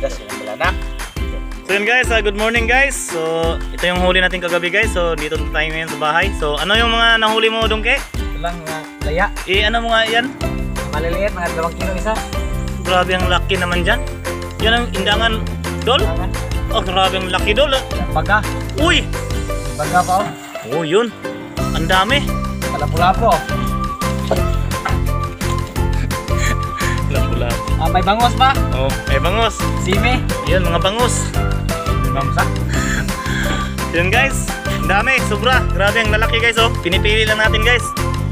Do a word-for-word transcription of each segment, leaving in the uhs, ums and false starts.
Das yung balanak. So yun guys, uh, good morning guys. So ito yung huli natin kagabi guys. So dito na tayo ngayon sa bahay. So ano yung mga nahuli mo Dongke? Ito lang mga laya. Eh ano mo nga yan? Maliliit, mga dalawang kilo isa. Grabe ang laki naman dyan. Yan ang indangan dol. Oh grabe ang laki dol. Baga. Uy! Baga pa Oh oh. yun. Ang dami. Palapu-lapo. Pula-pula. Ah, may bangos ba? Oh, may bangos. Sime. Yan mga bangos. Bangsa. Yun guys. Ang dami. Sobra. Grabe ang lalaki guys oh. Pinipili lang natin guys.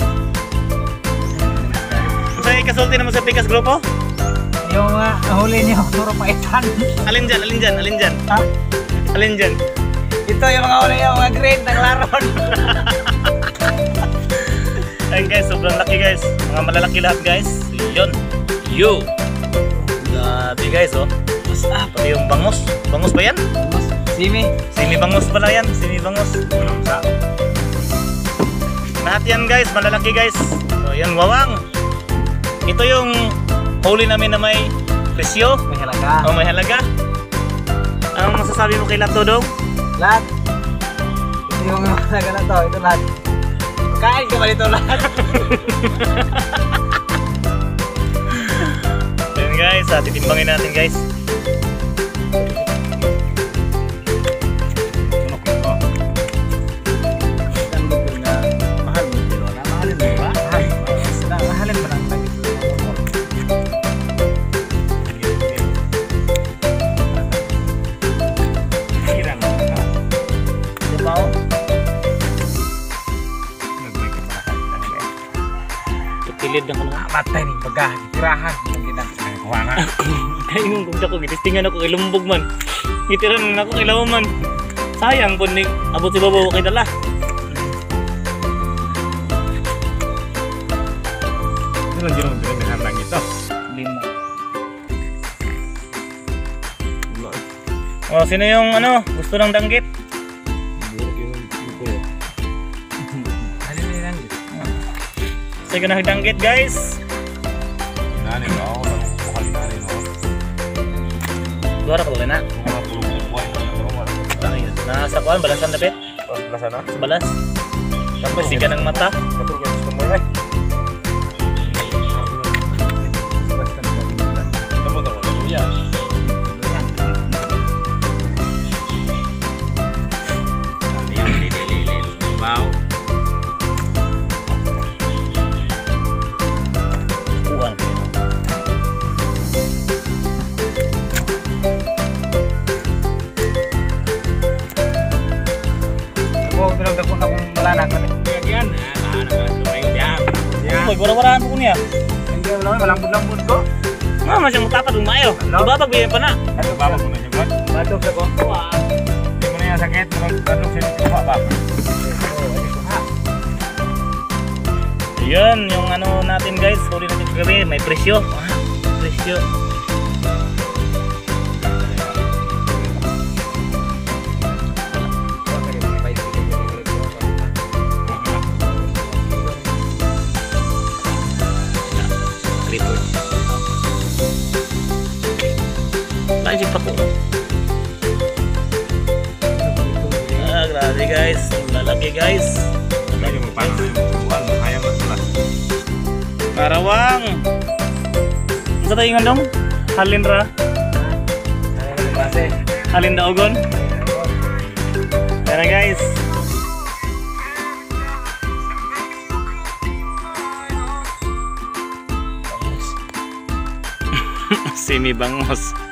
Sa ikasulti naman sa Pikas Grupo? Yung uh, nahuli niyo, puro paitan. Alin dyan? Alin dyan? Alin dyan? Ha? Alin dyan? Ito yung mga huli niyo, mga green, naglaron. Ayun guys, sobrang laki guys. Mga malalaki lahat guys. Yun. You. Grabe guys oh. Basta pati yung bangos. Bangos ba yan? Simi. Simi bangos pala yan. Simi bangos. Lahat yan guys, malalaki guys. So yan, wawang. Ito yung huli namin na may presyo. May halaga. O may halaga. Anong masasabi mo kay Lato Dong? Lahat. Ito yung halaga na to. Ito lahat. Kain ka ba dito lahat? Yan guys, ah, titimbangin natin guys. Kilid na ko na. Matay ni baga, tirahan. Hindi na. Kuha nga. Kaya yung kung ako, gitistingan ako kay Lumbog man. Gitiran na ako kay Lawa man. Sayang po ni abot si Babaw kay dala. Ito lang dyan ang lang ito. Lima. Oh, sino yung ano, gusto ng danggit? Sige na danggit guys. Nani ba? Ako bukal nani no. Dua ra ka ba na? Mga pulong buhay na normal. Nasa kuan balasan dapat. Nasa na? Sa balas. Tapos siga ng mata. Katong yung gusto mo eh. Tamo tamo luya. Yang lililil bau. Pinagdakot akong balanak. Yan, ah, naman yan. Yan. Oy, wala-walaan po niya. Hindi mo naman, malambot-lambot ko. Ah, masyang mutapad ng mayo. Ibabag biyan pa na. Ano ba mo na niyo ba? Batok sa ko. Hindi mo na yung sakit, mag-batok sa inyo ba? Yan, yung ano natin guys, huli natin kagabi, may presyo. Ah, presyo. Lagi pa po. Ah, grabe guys. Lalaki guys. Lagi mo pa yung buwan, kaya mo sila. Karawang. Sa tayo nga dong? Halin ra. Halin daogon. Tara guys. Simi bangos.